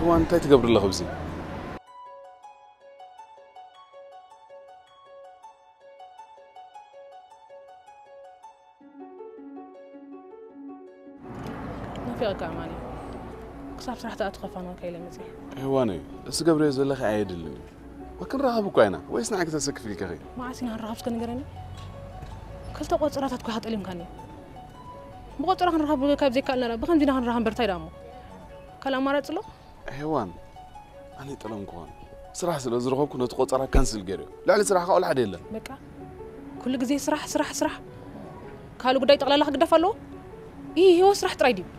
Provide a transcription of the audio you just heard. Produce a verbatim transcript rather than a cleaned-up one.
هو أنت تقبر الله خبزي ما في أقع ماني صعب صراحة أتخاف أنا كيلا مزي هواني بس قبر يزول لك عيد اللي وكن رغبك وينه ويسنعك تسك في الكغي ما عسينا هنرغبش كان نقرني كلتا قوصرات تكو حط إلي مكاني بقوصرات هنرغب كاب زي كالنا بخم زينا هنرغب برتاي دامو كلام مرات له هوان أنا طلعم كوان صراحة سلو زرغب كنا تقوصرات كنسل جريو لا على صراحة أول حد إلا بقى كل جزء صراحة صراحة صراحة قالوا قداي تقلا لك دفلو إيه هو صراحة ترايدي